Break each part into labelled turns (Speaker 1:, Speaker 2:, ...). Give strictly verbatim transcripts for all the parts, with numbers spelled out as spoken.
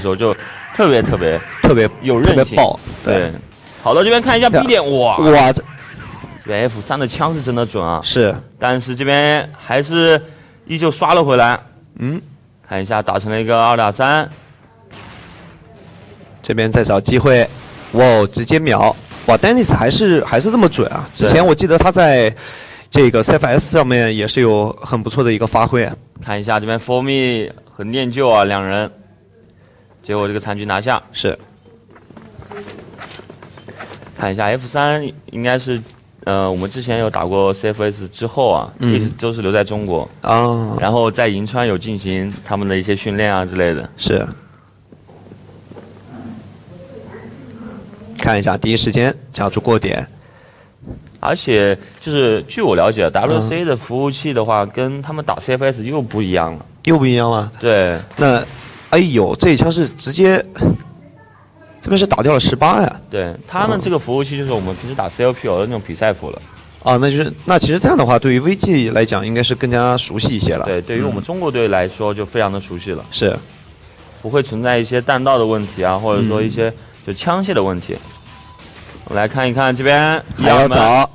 Speaker 1: 时候就特别特别
Speaker 2: 特别
Speaker 1: 有韧性。
Speaker 2: 爆，对。
Speaker 1: 对好的，这边看一下 B 点，哇
Speaker 2: 哇，这
Speaker 1: 这边 F 三 的枪是真的准啊。
Speaker 2: 是，
Speaker 1: 但是这边还是依旧刷了回来。
Speaker 2: 嗯，
Speaker 1: 看一下打成了一个二打三。
Speaker 2: 这边再找机会，哇，直接秒！哇 ，Dennis 还是还是这么准啊！之前我记得他在这个 C F S 上面也是有很不错的一个发挥。
Speaker 1: 看一下这边 For Me 和念旧啊两人，结果这个残局拿下。
Speaker 2: 是。
Speaker 1: 看一下 F 三 应该是，呃，我们之前有打过 C F S 之后啊，
Speaker 2: 嗯、
Speaker 1: 一直都是留在中国
Speaker 2: 啊、哦，
Speaker 1: 然后在银川有进行他们的一些训练啊之类的。
Speaker 2: 是。看一下第一时间加注过点，
Speaker 1: 而且就是据我了解 ，W C A 的服务器的话，嗯、跟他们打 C F S 又不一样了。
Speaker 2: 又不一样了。
Speaker 1: 对。
Speaker 2: 那，哎呦，这一枪是直接。这边是打掉了十八呀！
Speaker 1: 对他们这个服务器就是我们平时打 C L P L 的那种比赛服了。
Speaker 2: 啊，那就是那其实这样的话，对于 V G 来讲，应该是更加熟悉一些了。
Speaker 1: 对，对于我们中国队来说，就非常的熟悉了。
Speaker 2: 嗯、是，
Speaker 1: 不会存在一些弹道的问题啊，或者说一些就枪械的问题。我们来看一看这边
Speaker 2: 还要找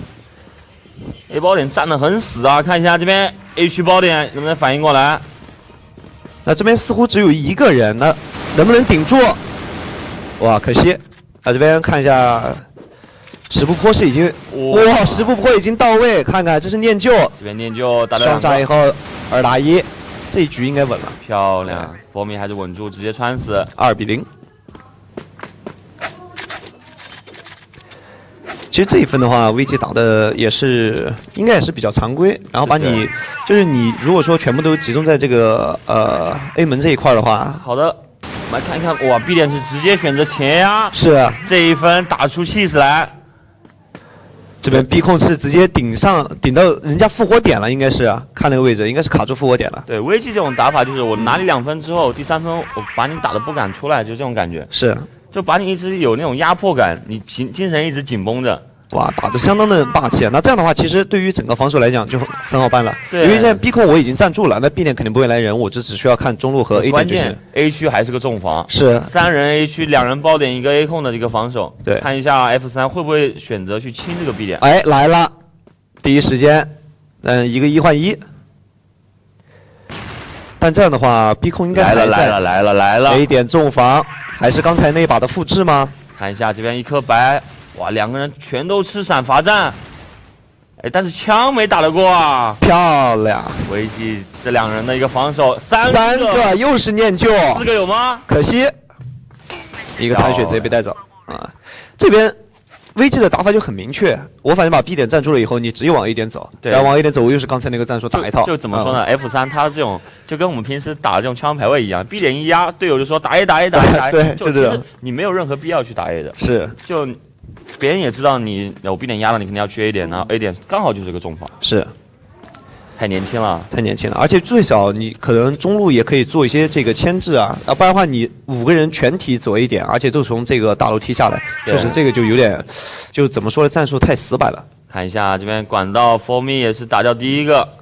Speaker 1: A 包点站得很死啊，看一下这边 A 区包点能不能反应过来。
Speaker 2: 那这边似乎只有一个人，那能不能顶住？哇，可惜！啊，这边看一下，十步坡是已经哇，十步坡已经到位，看看这是念旧，
Speaker 1: 这边念旧打
Speaker 2: 双杀以后二打一，这一局应该稳了，
Speaker 1: 漂亮，博米还是稳住，直接穿死，
Speaker 2: 二比零。其实这一分的话 ，V G 打的也是应该也是比较常规，然后把你就是你如果说全部都集中在这个呃 A 门这一块的话，
Speaker 1: 好的。我们来看一看，哇 ！B 点是直接选择前压，
Speaker 2: 是啊，
Speaker 1: 这一分打出气势来。
Speaker 2: 这边 B 控是直接顶上，顶到人家复活点了，应该是啊，看那个位置，应该是卡住复活点了。
Speaker 1: 对 ，V G 这种打法就是我拿你两分之后，第三分我把你打得不敢出来，就这种感觉。
Speaker 2: 是，就
Speaker 1: 把你一直有那种压迫感，你精精神一直紧绷着。
Speaker 2: 哇，打得相当的霸气啊！那这样的话，其实对于整个防守来讲就很很好办了。
Speaker 1: 对，
Speaker 2: 因为现在 B 控我已经站住了，那 B 点肯定不会来人，我就只需要看中路和 A 点就行。
Speaker 1: A 区还是个重防，
Speaker 2: 是
Speaker 1: 三人 A 区，两人包点，一个 A 控的一个防守。
Speaker 2: 对，
Speaker 1: 看一下 F 三 会不会选择去清这个 B 点？
Speaker 2: 哎，来了，第一时间，嗯，一个一换一。但这样的话 ，B 控应该
Speaker 1: 来了来了来了来了
Speaker 2: ，A 点重防，还是刚才那一把的复制吗？
Speaker 1: 看一下这边一颗白。哇，两个人全都吃闪罚站，哎，但是枪没打得过啊！
Speaker 2: 漂亮，
Speaker 1: 维系这两人的一个防守，三个
Speaker 2: 三个又是念旧，
Speaker 1: 四个有吗？
Speaker 2: 可惜，一个残血直接被带走啊！这边 V G 的打法就很明确，我反正把 B 点站住了以后，你只有往 A 点走，
Speaker 1: 对，
Speaker 2: 然后往 A 点走，我又是刚才那个战术打一套。
Speaker 1: 就, 就怎么说呢、嗯、？F 三 它这种就跟我们平时打这种枪排位一样 ，B 点一压，队友就说打 A 打 A 打 A 打 A，
Speaker 2: 对，
Speaker 1: 就
Speaker 2: 这样，
Speaker 1: 你没有任何必要去打 A 的，
Speaker 2: 是
Speaker 1: 就。别人也知道你有 B 点压了，你肯定要去 A 点，然后 A 点刚好就是个重防，
Speaker 2: 是，
Speaker 1: 太年轻了，
Speaker 2: 太年轻了，而且最少你可能中路也可以做一些这个牵制啊，要不然的话你五个人全体走 A 点，而且都从这个大楼梯下来，确实这个就有点，就怎么说呢，战术太死板了。
Speaker 1: 看一下这边管道 For Me 也是打掉第一个。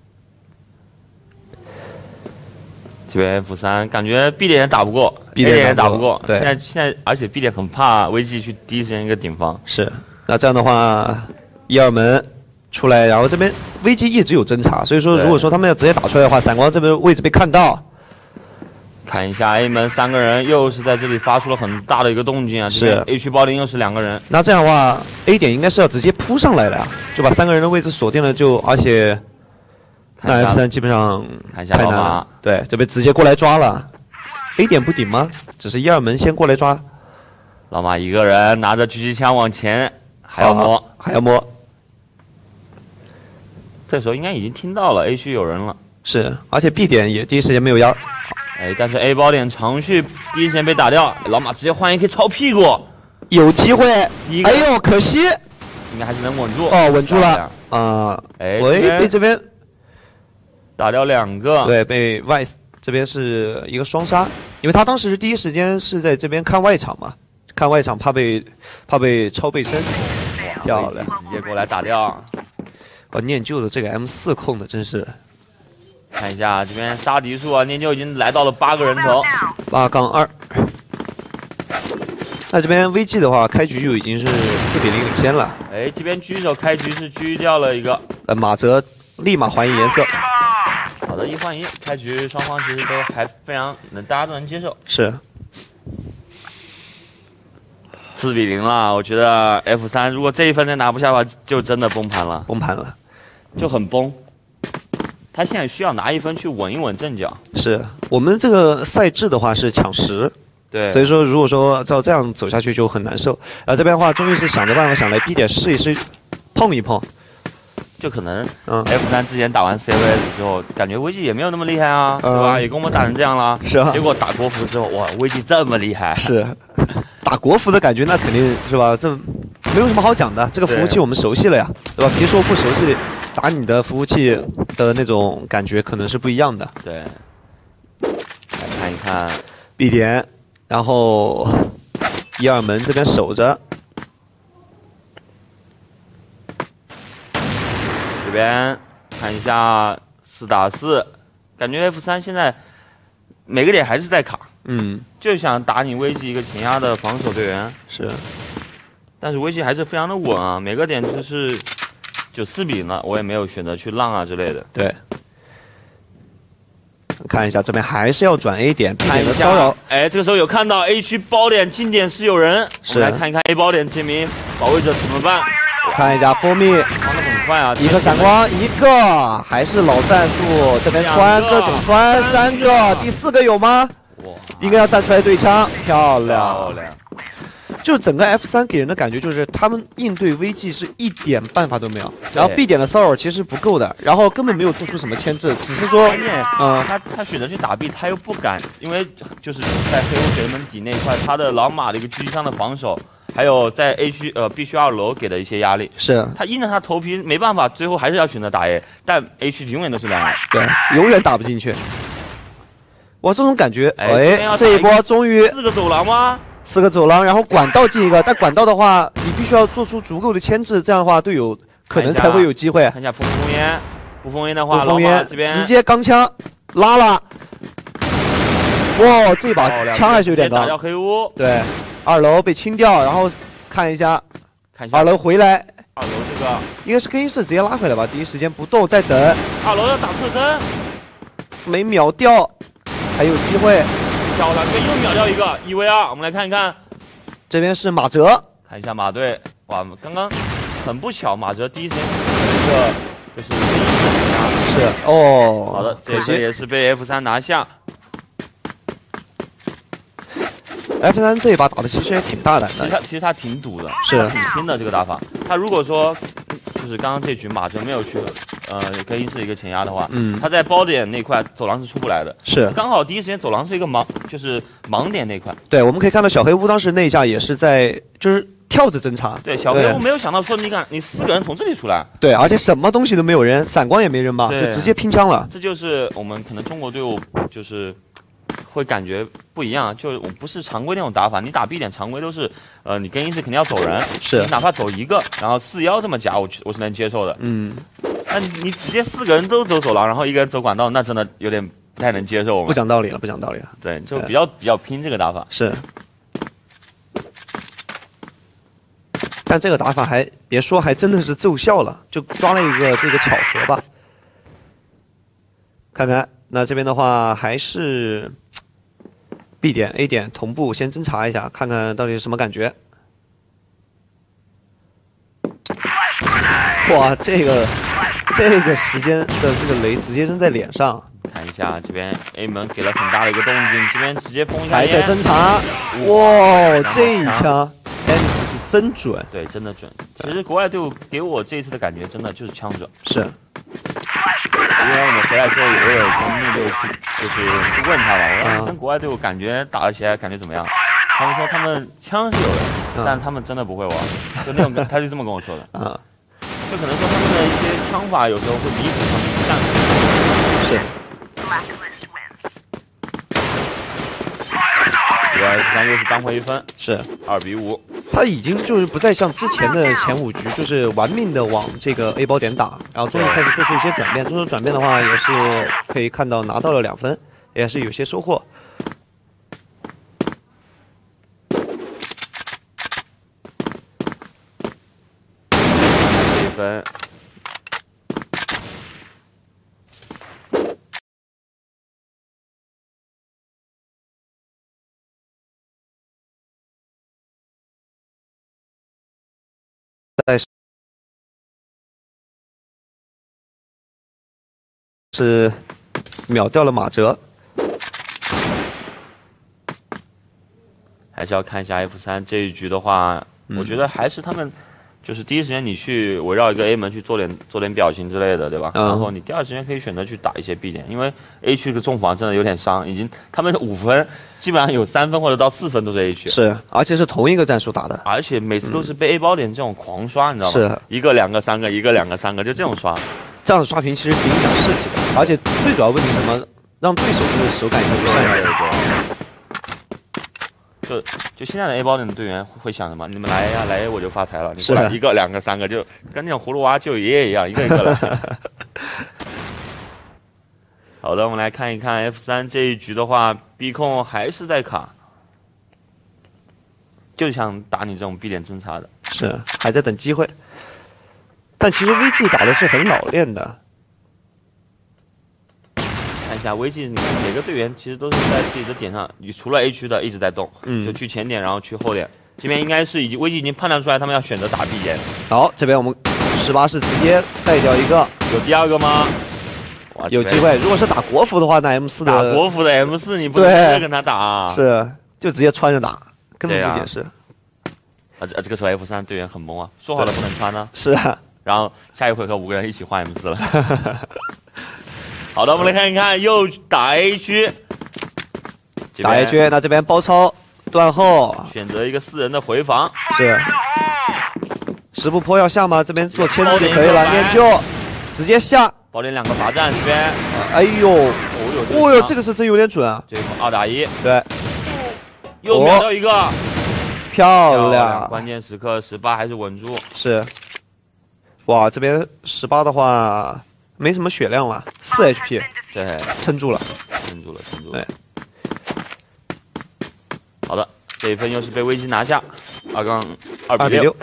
Speaker 1: 这边 F 三 感觉 B 点也打不过 ，A 点也打不过。
Speaker 2: 对，
Speaker 1: 现在现在而且 B 点很怕 V G 去第一时间一个顶防。
Speaker 2: 是，那这样的话，一二门出来，然后这边 V G 一直有侦查，所以说如果说他们要直接打出来的话，闪光这边位置被看到。
Speaker 1: 看一下 A 门三个人又是在这里发出了很大的一个动静啊！
Speaker 2: 是
Speaker 1: A 区包林又是两个人。
Speaker 2: 那这样的话 ，A 点应该是要直接扑上来的呀，就把三个人的位置锁定了，就而且。那 F 三 基本上
Speaker 1: 太难了，
Speaker 2: 对，这边直接过来抓了 ，A 点不顶吗？只是一二门先过来抓，
Speaker 1: 老马一个人拿着狙击枪往前，还要摸，
Speaker 2: 还要摸。
Speaker 1: 这时候应该已经听到了 A 区有人了，
Speaker 2: 是，而且 B 点也第一时间没有压，
Speaker 1: 哎，但是 A 包点长续第一时间被打掉，老马直接换一 K 抄屁股，
Speaker 2: 有机会，哎呦，可惜，
Speaker 1: 应该还是能稳住，
Speaker 2: 哦，稳住了，啊，
Speaker 1: 哎，
Speaker 2: 喂，被这边。
Speaker 1: 打掉两个，
Speaker 2: 对，被 Vice 这边是一个双杀，因为他当时第一时间是在这边看外场嘛，看外场怕被怕被超背身，漂亮，
Speaker 1: 直接过来打掉。
Speaker 2: 哦，念旧的这个 M 四 控的真是
Speaker 1: 看一下这边杀敌数啊，念旧已经来到了八个人头，
Speaker 2: 八杠二。那这边 V G 的话，开局就已经是四比零领先了。
Speaker 1: 哎，这边狙手开局是狙掉了一个，
Speaker 2: 呃，马哲立马还原颜色。
Speaker 1: 好的，一换一，开局双方其实都还非常能，大家都能接受。
Speaker 2: 是。
Speaker 1: 四比零了，我觉得 F 三如果这一分再拿不下的话，就真的崩盘了。
Speaker 2: 崩盘了，
Speaker 1: 就很崩。他现在需要拿一分去稳一稳阵脚。
Speaker 2: 是我们这个赛制的话是抢十。
Speaker 1: 对，
Speaker 2: 所以说，如果说照这样走下去就很难受。啊，这边的话，终于是想着办法想来 B 点试一试，碰一碰。
Speaker 1: 就可能，嗯 ，F 三之前打完 C V S 之后，感觉 V G 也没有那么厉害啊，嗯、对吧？也跟我们打成这样了。
Speaker 2: 是啊。
Speaker 1: 结果打国服之后，哇 ，V G 这么厉害。
Speaker 2: 是。打国服的感觉那肯定是吧？这没有什么好讲的，这个服务器我们熟悉了呀，对吧？别说不熟悉，打你的服务器的那种感觉可能是不一样的。
Speaker 1: 对。来看一看
Speaker 2: B 点。然后一二门这边守着，
Speaker 1: 这边看一下四打四，感觉 F 三现在每个点还是在卡，
Speaker 2: 嗯，
Speaker 1: 就想打你 V G 一个前压的防守队员
Speaker 2: 是，
Speaker 1: 但是 V G 还是非常的稳啊，每个点就是就四比零了，我也没有选择去让啊之类的，
Speaker 2: 对。看一下这边还是要转 A 点 ，B 点的骚扰。
Speaker 1: 哎，这个时候有看到 A 区包点近点是有人，我们来看一看 A 包点这名保卫者怎么办？
Speaker 2: 看一下 For Me，
Speaker 1: 防的很快啊，
Speaker 2: 一个闪光，一个还是老战术，这边穿各种穿，三个，第四个有吗？哇，应该要站出来对枪，漂亮。漂亮。就整个 F 三给人的感觉就是他们应对 V G 是一点办法都没有，然后 B 点的骚扰其实不够的，然后根本没有做出什么牵制，只是说，
Speaker 1: 嗯，他他选择去打 B， 他又不敢，因为就是在黑屋水门底那块，他的老马的一个狙击枪的防守，还有在 A 区呃 B 区二楼给的一些压力，
Speaker 2: 是他
Speaker 1: 硬着他头皮没办法，最后还是要选择打 A， 但 A 区永远都是两 A，
Speaker 2: 对，永远打不进去。哇，这种感觉，哎，这一波终于
Speaker 1: 四个走廊吗？
Speaker 2: 四个走廊，然后管道进一个，但管道的话，你必须要做出足够的牵制，这样的话队友可能才会有机会。
Speaker 1: 看一下风封烟，不封烟的话，
Speaker 2: 不封烟
Speaker 1: 这边
Speaker 2: 直接钢枪拉了。哇，这把枪还是有点高。
Speaker 1: 打掉黑屋。
Speaker 2: 对，二楼被清掉，然后看一下，
Speaker 1: 看一下
Speaker 2: 二楼回来。
Speaker 1: 二楼这个
Speaker 2: 应该是更衣室直接拉回来吧，第一时间不动，再等。
Speaker 1: 二楼要打侧身，
Speaker 2: 没秒掉，还有机会。
Speaker 1: 漂亮，这又秒掉一个一 v 二，我们来看一看，
Speaker 2: 这边是马哲，
Speaker 1: 看一下马队，哇，刚刚很不巧，马哲第一时间一个就是
Speaker 2: 是哦，
Speaker 1: 好的，这个也是被 F 三拿下。
Speaker 2: F 三这一把打的其实也挺大胆的，
Speaker 1: 其实他其实他挺赌的，
Speaker 2: 是
Speaker 1: 挺拼的这个打法。他如果说就是刚刚这局马哲没有去呃更衣室一个前压的话，嗯，他在包点那块走廊是出不来的，
Speaker 2: 是
Speaker 1: 刚好第一时间走廊是一个盲就是盲点那块。
Speaker 2: 对，我们可以看到小黑屋当时那一下也是在就是跳着侦查。
Speaker 1: 对，小黑屋没有想到说你看你四个人从这里出来，
Speaker 2: 对，而且什么东西都没有扔，闪光也没扔吧，就直接拼枪了。
Speaker 1: 这就是我们可能中国队伍就是会感觉不一样，就我不是常规那种打法，你打 B 点常规都是，呃，你更衣室肯定要走人，
Speaker 2: 是
Speaker 1: 你哪怕走一个，然后四幺这么夹，我我是能接受的。嗯，那你直接四个人都走走廊，然后一个人走管道，那真的有点不太能接受。
Speaker 2: 不讲道理了，不讲道理了。
Speaker 1: 对，就比较比较拼这个打法。
Speaker 2: 是。但这个打法还别说，还真的是奏效了，就抓了一个这个巧合吧。看看，那这边的话还是 B 点 A 点同步先侦查一下，看看到底是什么感觉。哇，这个这个时间的这个雷直接扔在脸上。
Speaker 1: 看一下这边 A 门给了很大的一个动静，这边直接封一下。
Speaker 2: 还在侦查。哇，这一枪 Anixia 是真准。
Speaker 1: 对，真的准。其实国外队伍给我这一次的感觉，真的就是枪准。
Speaker 2: 是。
Speaker 1: 因为我们回来之后，我有跟那个就是去问他吧，我说跟国外队伍感觉打起来感觉怎么样？他们说他们枪是有的，嗯、但他们真的不会玩，就那种他就这么跟我说的。啊、嗯，就可能说他们的一些枪法有时候会弥补他们不战术。
Speaker 2: 是。
Speaker 1: 我 F 三又是扳回一分，
Speaker 2: 是
Speaker 1: 二比五。
Speaker 2: 他已经就是不再像之前的前五局，就是玩命的往这个 A 包点打，然后终于开始做出一些转变。做出转变的话，也是可以看到拿到了两分，也是有些收获。
Speaker 1: 一分。
Speaker 2: 在是秒掉了马哲，
Speaker 1: 还是要看一下 F 三这一局的话，嗯、我觉得还是他们就是第一时间你去围绕一个 A 门去做点做点表情之类的，对吧？嗯、然后你第二时间可以选择去打一些 B 点，因为 A 区的重防真的有点伤，已经他们五分基本上有三分或者到四分都是 A 区，
Speaker 2: 是，而且是同一个战术打的，
Speaker 1: 而且每次都是被 A 包点这种狂刷，你知道吗？
Speaker 2: 是，
Speaker 1: 一个两个三个，一个两个三个，就这种刷，
Speaker 2: 这样的刷屏其实挺影响士气的，而且最主要问题是什么？让对手的手感也会不善一点。
Speaker 1: 就就现在的 A 包点的队员会想什么？你们来呀，来我就发财了。你过来一个、两个、三个，就跟那种葫芦娃救爷爷一样，一个一个来。好的，我们来看一看 F 三这一局的话 ，B 控还是在卡，就想打你这种 B 点侦察的，
Speaker 2: 是还在等机会。但其实 V G 打的是很老练的。
Speaker 1: 看一下 V G， 你看每个队员其实都是在自己的点上，你除了 A 区的一直在动，嗯，就去前点，然后去后点。这边应该是已经 V G 已经判断出来，他们要选择打 B 点。
Speaker 2: 好，这边我们十八是直接带掉一个，
Speaker 1: 有第二个吗？
Speaker 2: 有机会，如果是打国服的话，那 M 四的
Speaker 1: 打国服的 M 四，你不能跟他打、啊，
Speaker 2: 是就直接穿着打，根本不解释。
Speaker 1: 啊，这这个时候 F 三队员很懵啊，说好了不能穿呢。
Speaker 2: 是啊，
Speaker 1: 然后下一回合五个人一起换 M 四了。好的，我们来看一看，又打 A 区，
Speaker 2: 打 A 区，那这边包抄断后，
Speaker 1: 选择一个四人的回防，
Speaker 2: 是。十步坡要下吗？这边做牵制就可以了，念旧，直接下。
Speaker 1: 包点两个罚站这边，
Speaker 2: 哎呦，哦呦，哦呦，这个是真有点准啊！
Speaker 1: 这个二打一，
Speaker 2: 对，
Speaker 1: 又秒到一个，哦、
Speaker 2: 漂亮！
Speaker 1: 关键时刻十八还是稳住，
Speaker 2: 是。哇，这边十八的话没什么血量了，四 H P，
Speaker 1: 对，
Speaker 2: 撑住了，
Speaker 1: 撑住了，撑住了。好的，这一分又是被危机拿下，二杠二比六。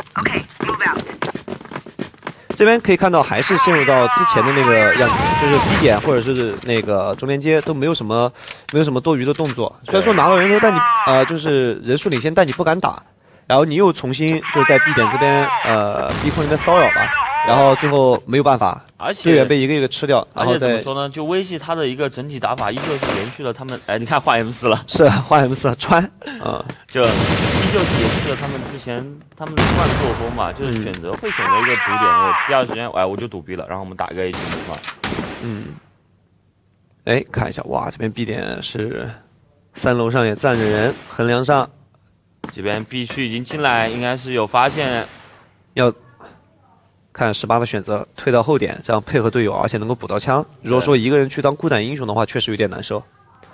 Speaker 2: 这边可以看到，还是陷入到之前的那个样子，就是 B 点或者是那个中连接都没有什么，没有什么多余的动作。虽然说拿到人头，但你呃就是人数领先，但你不敢打，然后你又重新就是在 B 点这边呃 B 控那边骚扰吧，然后最后没有办法，
Speaker 1: 而且
Speaker 2: 队员被一个一个吃掉，然后
Speaker 1: 再怎么说呢？就微系他的一个整体打法依旧是延续了他们，哎，你看换 M 四了，
Speaker 2: 是换 M 四穿，啊、嗯，
Speaker 1: 就依旧是延续了他们之前他们的惯作风嘛，就是选择、嗯、会选择一个堵点，我第二时间哎我就堵 B 了，然后我们打一个 A 区嘛，
Speaker 2: 嗯，哎看一下，哇，这边 B 点是三楼上也站着人，横梁上，
Speaker 1: 这边 B 区已经进来，应该是有发现，
Speaker 2: 要。看十八的选择，退到后点，这样配合队友，而且能够补到枪。如果说一个人去当孤胆英雄的话，确实有点难受。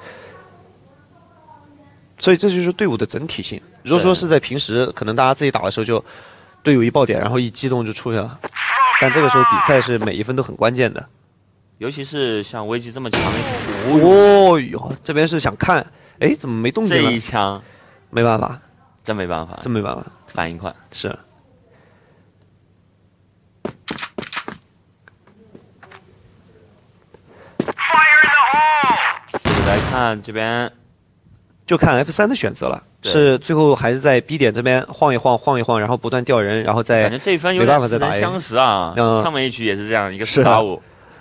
Speaker 2: 所以这就是队伍的整体性。如果说是在平时，可能大家自己打的时候就队友一爆点，然后一激动就出去了。但这个时候比赛是每一分都很关键的，
Speaker 1: 尤其是像危机这么强的
Speaker 2: 一哦哟，这边是想看，哎，怎么没动静了？
Speaker 1: 这一枪，
Speaker 2: 没办法，
Speaker 1: 真没办法，
Speaker 2: 真没办法，
Speaker 1: 反应快
Speaker 2: 是。
Speaker 1: 来看这边，
Speaker 2: 就看 F 三的选择了，是最后还是在 B 点这边晃一晃，晃一晃，然后不断掉人，然后再
Speaker 1: 感觉这一分有点似曾相识啊。嗯，上面一局也是这样一个四打五。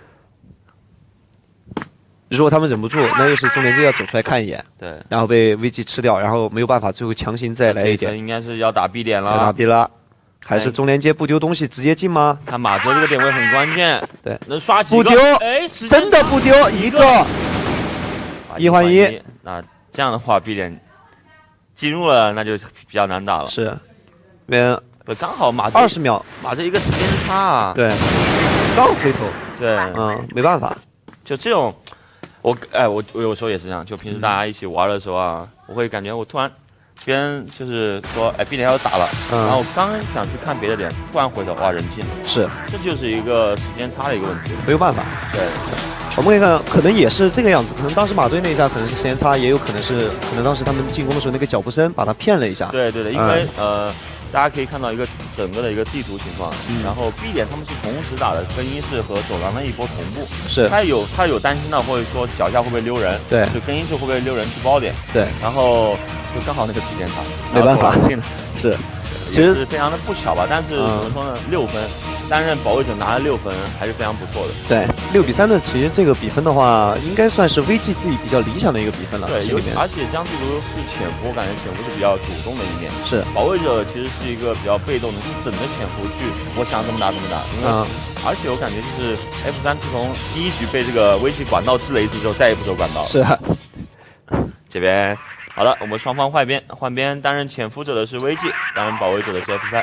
Speaker 2: 如果他们忍不住，那就是中连接要走出来看一眼，
Speaker 1: 对，
Speaker 2: 然后被 V G 吃掉，然后没有办法，最后强行再来一点。
Speaker 1: 应该是要打 B 点了，
Speaker 2: 要打 B 了，还是中连接不丢东西直接进吗？
Speaker 1: 看马哲这个点位很关键，
Speaker 2: 对，
Speaker 1: 能刷几
Speaker 2: 个？不丢，
Speaker 1: 哎，
Speaker 2: 真的不丢一个。一换一，
Speaker 1: 那这样的话 ，B 点进入了，那就比较难打了。
Speaker 2: 是，这边
Speaker 1: 不刚好马
Speaker 2: 二十秒，
Speaker 1: 马这一个时间差啊。
Speaker 2: 对，刚回头。
Speaker 1: 对，
Speaker 2: 嗯，没办法，
Speaker 1: 就这种，我哎，我我有时候也是这样，就平时大家一起玩的时候啊，我会感觉我突然别人就是说，哎 ，B 点要打了，嗯、然后我刚想去看别的点，突然回头，哇，人进了。
Speaker 2: 是，
Speaker 1: 这就是一个时间差的一个问题，
Speaker 2: 没有办法。
Speaker 1: 对，
Speaker 2: 我们可以看，可能也是这个样子。可能当时马队那一下可能是时间差，也有可能是可能当时他们进攻的时候那个脚步声把他骗了一下。
Speaker 1: 对对对，因为、嗯、呃。大家可以看到一个整个的一个地图情况，嗯、然后 B 点他们是同时打的更衣室和走廊的一波同步，
Speaker 2: 是
Speaker 1: 他有他有担心到或者说脚下会不会溜人，
Speaker 2: 对，
Speaker 1: 就更衣室会不会溜人去包点，
Speaker 2: 对，
Speaker 1: 然后就刚好那个时间差，
Speaker 2: 没办法，是，
Speaker 1: 其实是非常的不巧吧，但是怎么说呢，六分。担任保卫者拿了六分，还是非常不错的。
Speaker 2: 对，六比三的，其实这个比分的话，应该算是 V G 自己比较理想的一个比分了。
Speaker 1: 对，有而且这样地图是潜伏，我感觉潜伏是比较主动的一面。
Speaker 2: 是，
Speaker 1: 保卫者其实是一个比较被动的，是等着潜伏去，我想怎么打怎么打。因为，嗯、而且我感觉就是 F 三自从第一局被这个 V G 管道吃了一次之后，再也不走管道了。
Speaker 2: 是、啊。
Speaker 1: 这边好了，我们双方换边，换边担任潜伏者的是 V G， 担任保卫者的是 F 三。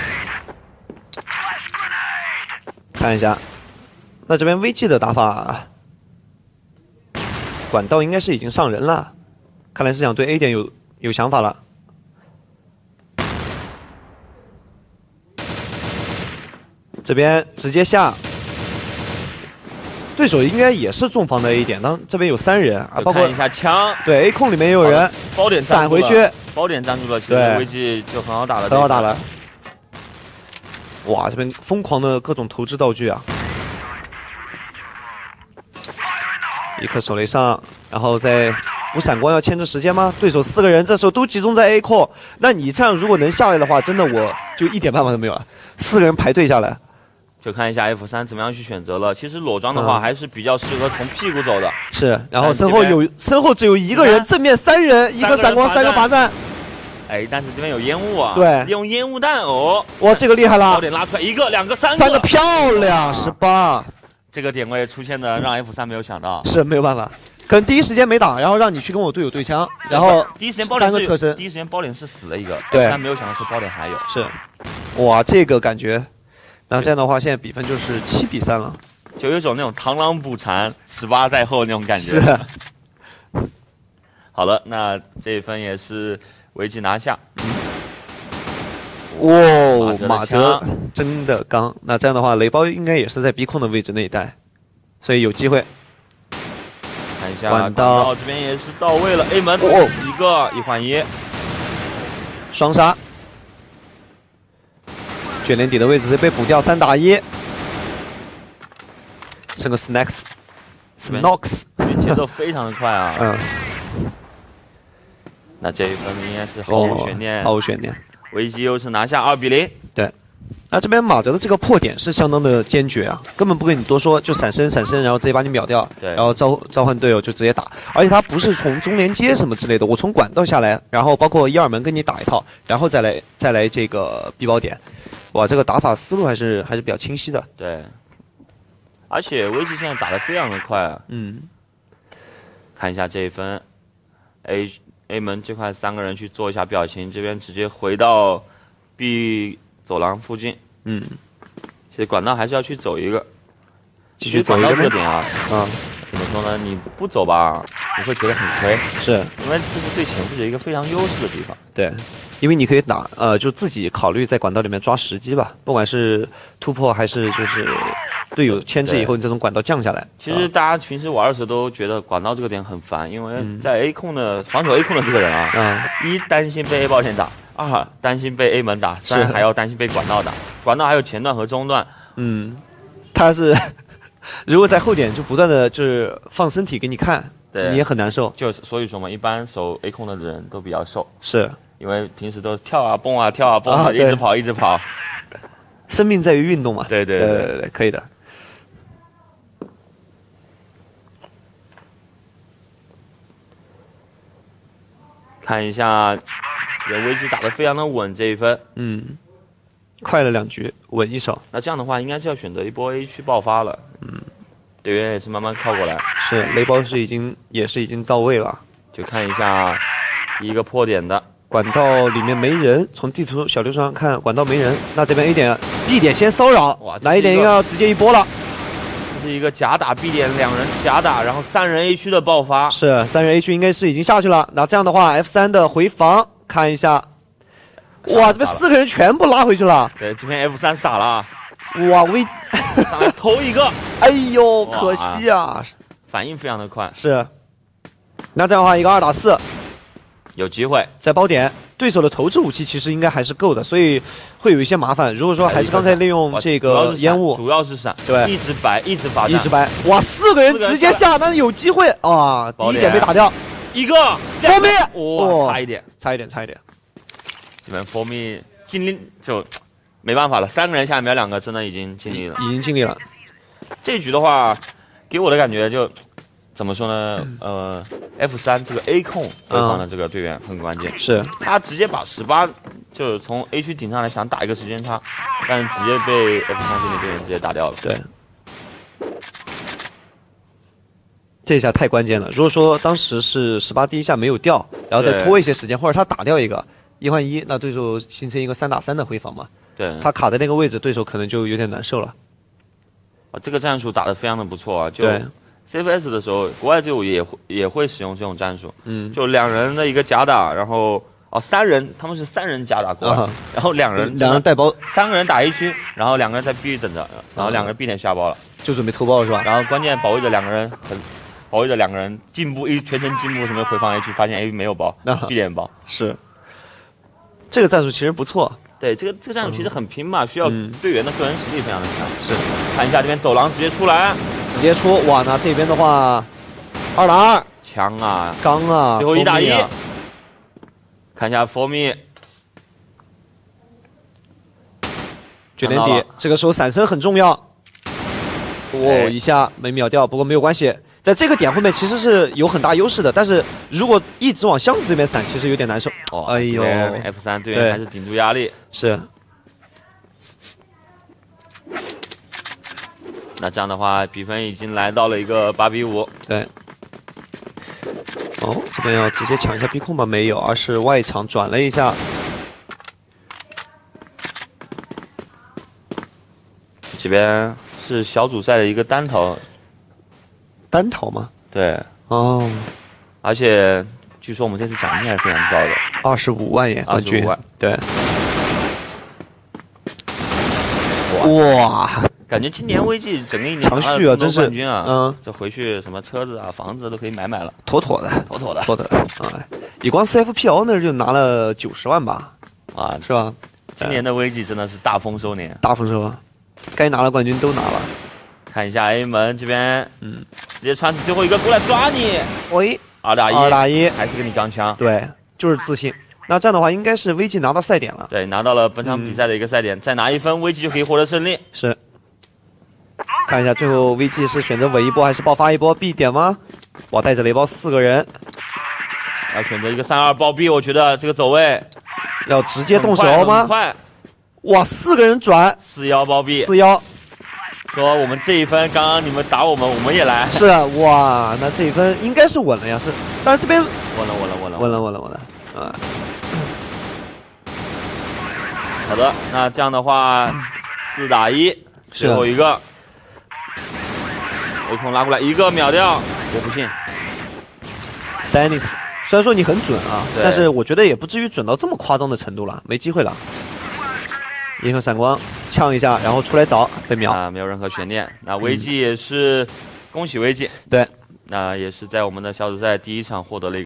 Speaker 2: 看一下，那这边 V G 的打法，管道应该是已经上人了，看来是想对 A 点有有想法了。这边直接下，对手应该也是重防的 A 点，当这边有三人啊，包括
Speaker 1: 看一下枪，
Speaker 2: 对 A 控里面也有人，
Speaker 1: 包点
Speaker 2: 闪回去，
Speaker 1: 包点站住了，其实 V G 就很好打了，
Speaker 2: 很好打了。哇，这边疯狂的各种投掷道具啊！一颗手雷上，然后再补闪光，要牵制时间吗？对手四个人，这时候都集中在 A 控，那你这样如果能下来的话，真的我就一点办法都没有了。四个人排队下来，
Speaker 1: 就看一下 F 三怎么样去选择了。其实裸装的话，嗯、还是比较适合从屁股走的。
Speaker 2: 是，然后身后有身后只有一个人，正面三人，一个闪光，三个罚站。
Speaker 1: 哎，但是这边有烟雾啊！
Speaker 2: 对，
Speaker 1: 利用烟雾弹哦！
Speaker 2: 哇，这个厉害了！
Speaker 1: 爆点拉出来一个、两个、三个，
Speaker 2: 三个漂亮，十八。
Speaker 1: 这个点位出现的让 F 三没有想到，
Speaker 2: 是没有办法，可能第一时间没打，然后让你去跟我队友对枪，然后
Speaker 1: 第一时间包点
Speaker 2: 三个侧身，
Speaker 1: 第一时间包点是死了一个，
Speaker 2: 对，
Speaker 1: 但没有想到是包点还有，
Speaker 2: 是，哇，这个感觉，那这样的话，现在比分就是七比三了，
Speaker 1: 就有一种那种螳螂捕蝉，十八在后那种感觉。
Speaker 2: 是。
Speaker 1: 好了，那这一分也是V G拿下。
Speaker 2: 哇、哦，马哲真的刚，那这样的话，雷包应该也是在 B 控的位置那一带，所以有机会。
Speaker 1: 看一下管道这边也是到位了 ，A 门哦，一个一换一，
Speaker 2: 双杀，卷帘底的位置是被补掉，三打一，剩个 snacks，snacks，
Speaker 1: 节奏非常的快啊。
Speaker 2: 嗯。
Speaker 1: 那这一分应该是毫无悬念，
Speaker 2: 毫无悬念。
Speaker 1: V G 又是拿下二比零。
Speaker 2: 对，那这边马哲的这个破点是相当的坚决啊，根本不跟你多说，就闪身闪身，然后直接把你秒掉，
Speaker 1: 对，
Speaker 2: 然后召召唤队友就直接打，而且他不是从中连接什么之类的，我从管道下来，然后包括一二门跟你打一套，然后再来再来这个逼包点，哇，这个打法思路还是还是比较清晰的。
Speaker 1: 对，而且 V G 现在打得非常的快啊。
Speaker 2: 嗯，
Speaker 1: 看一下这一分 ，A A 门这块三个人去做一下表情，这边直接回到 B 走廊附近。
Speaker 2: 嗯，
Speaker 1: 其实管道还是要去走一个，
Speaker 2: 继续走一个
Speaker 1: 这个点啊。
Speaker 2: 嗯，
Speaker 1: 怎么说呢？你不走吧，你会觉得很亏。
Speaker 2: 是，
Speaker 1: 因为这是对潜伏者一个非常优势的地方。
Speaker 2: 对，因为你可以打，呃，就自己考虑在管道里面抓时机吧，不管是突破还是就是队友牵制以后，你这种管道降下来。
Speaker 1: 其实大家平时玩的时候都觉得管道这个点很烦，因为在 A 控的防守 A 控的这个人啊，嗯、一担心被 A 爆点打，二担心被 A 门打，三还要担心被管道打。管道还有前段和中段。
Speaker 2: 嗯，他是如果在后点就不断的就是放身体给你看，
Speaker 1: 对，
Speaker 2: 你也很难受。
Speaker 1: 就所以说嘛，一般守 A 控的人都比较瘦，
Speaker 2: 是
Speaker 1: 因为平时都跳啊蹦啊跳啊蹦啊，一直跑一直跑。
Speaker 2: 生命在于运动嘛。
Speaker 1: 对对对对
Speaker 2: 对, 对, 对，可以的。
Speaker 1: 看一下，这个危机打得非常的稳，这一分，
Speaker 2: 嗯，快了两局，稳一手。
Speaker 1: 那这样的话，应该是要选择一波 A 区爆发了。嗯，队员也是慢慢靠过来。
Speaker 2: 是，雷包是已经也是已经到位了。
Speaker 1: 就看一下一个破点的
Speaker 2: 管道里面没人，从地图小流上看管道没人，那这边 A 点 B 点先骚扰，哪一点要直接一波了。
Speaker 1: 这是一个假打 B 点，两人假打，然后三人 A 区的爆发。
Speaker 2: 是三人 A 区应该是已经下去了。那这样的话 ，F 三的回防看一下，哇，这边四个人全部拉回去了。
Speaker 1: 对，这边 F 三傻了。
Speaker 2: 哇，危，
Speaker 1: 上来偷一个。
Speaker 2: 哎呦，可惜啊，
Speaker 1: 反应非常的快。
Speaker 2: 是。那这样的话，一个二打四，
Speaker 1: 有机会
Speaker 2: 在包点。对手的投掷武器其实应该还是够的，所以会有一些麻烦。如果说还是刚才利用这个烟雾，
Speaker 1: 主要是闪，
Speaker 2: 对，
Speaker 1: 一直摆，一直罚，
Speaker 2: 一直摆。哇，四个人直接下，但是有机会啊！第一点被打掉，
Speaker 1: 一个
Speaker 2: for me，
Speaker 1: 哇，差一点，
Speaker 2: 差一点，差一点。
Speaker 1: 基本 for me 尽力就没办法了，三个人下面两个真的已经尽力了，
Speaker 2: 已经尽力了。
Speaker 1: 这局的话，给我的感觉就。怎么说呢？呃 ，F 三这个 A 控对方的这个队员很关键，
Speaker 2: 是
Speaker 1: 他直接把十八就是从 A 区顶上来想打一个时间差，但是直接被 F 三这边队员直接打掉了。
Speaker 2: 对，这一下太关键了。如果说当时是十八第一下没有掉，然后再拖一些时间，或者他打掉一个一换一，那对手形成一个三打三的回防嘛。
Speaker 1: 对，
Speaker 2: 他卡在那个位置，对手可能就有点难受了。
Speaker 1: 啊，这个战术打得非常的不错啊！就
Speaker 2: 对。
Speaker 1: C F S 的时候，国外队伍也会也会使用这种战术，嗯，就两人的一个夹打，然后哦三人他们是三人夹打过来，啊、然后两人
Speaker 2: 两人带包，
Speaker 1: 三个人打一区，然后两个人在 B 等着，然后两个人 B 点下包了，
Speaker 2: 就准备偷包是吧？
Speaker 1: 然后关键保卫着两个人很保卫着两个人进步一全程进步什么回防 A 区，发现 A 没有包、啊、，B 点包
Speaker 2: 是这个战术其实不错。
Speaker 1: 对，这个这个战术其实很拼嘛，嗯、需要队员的个人实力非常的强。是，看一下这边走廊直接出来。
Speaker 2: 直接出哇！那这边的话，二打二，
Speaker 1: 强啊，
Speaker 2: 刚啊，
Speaker 1: 最后一打一，啊、看一下 for me，
Speaker 2: 九点底，这个时候闪身很重要。哦，一下没秒掉，不过没有关系，在这个点后面其实是有很大优势的，但是如果一直往箱子这边闪，其实有点难受。
Speaker 1: 哦，哎呦 ，F 三队员还是顶住压力。
Speaker 2: 是。
Speaker 1: 那这样的话，比分已经来到了一个八比五。
Speaker 2: 对。哦，这边要直接抢一下逼控吗？没有，而是外场转了一下。
Speaker 1: 这边是小组赛的一个单淘。
Speaker 2: 单淘吗？
Speaker 1: 对。
Speaker 2: 哦。而
Speaker 1: 且据说我们这次奖金还是非常高的，
Speaker 2: 二十五万耶，冠军。二十五万。对。哇。
Speaker 1: 感觉今年危机整个一年
Speaker 2: 长续啊，真是
Speaker 1: 冠军啊，
Speaker 2: 嗯，
Speaker 1: 这回去什么车子啊、房子都可以买买了，
Speaker 2: 妥妥的，
Speaker 1: 妥妥的，
Speaker 2: 妥妥的啊！你光 C F P L 那就拿了九十万吧，
Speaker 1: 啊，
Speaker 2: 是吧？
Speaker 1: 今年的危机真的是大丰收年，
Speaker 2: 大丰收，该拿的冠军都拿了。
Speaker 1: 看一下 A 门这边，嗯，直接穿死最后一个过来抓你，
Speaker 2: 喂，
Speaker 1: 二打一，
Speaker 2: 二打一，
Speaker 1: 还是跟你刚枪，
Speaker 2: 对，就是自信。那这样的话，应该是危机拿到赛点了，
Speaker 1: 对，拿到了本场比赛的一个赛点，嗯、再拿一分，危机就可以获得胜利。
Speaker 2: 是。看一下最后 V G 是选择稳一波还是爆发一波 B 点吗？哇，带着雷包四个人，
Speaker 1: 要选择一个三二爆 B， 我觉得这个走位
Speaker 2: 要直接动手吗？
Speaker 1: 很快，
Speaker 2: 哇，四个人转
Speaker 1: 四幺爆 B，
Speaker 2: 四幺，
Speaker 1: 说我们这一分，刚刚你们打我们，我们也来。
Speaker 2: 是哇，那这一分应该是稳了呀，是，但是这边
Speaker 1: 稳了，稳了，稳了，
Speaker 2: 稳了，稳了，稳了，啊。
Speaker 1: 好的，那这样的话，四打一，最后一个。A 控拉过来一个秒掉，我不信。
Speaker 2: Dennis， 虽然说你很准啊，但是我觉得也不至于准到这么夸张的程度了，没机会了。银河闪光呛一下，然后出来找被秒
Speaker 1: 啊，没有任何悬念。那危机也是、嗯、恭喜危机，
Speaker 2: 对，
Speaker 1: 那也是在我们的小组赛第一场获得了一个。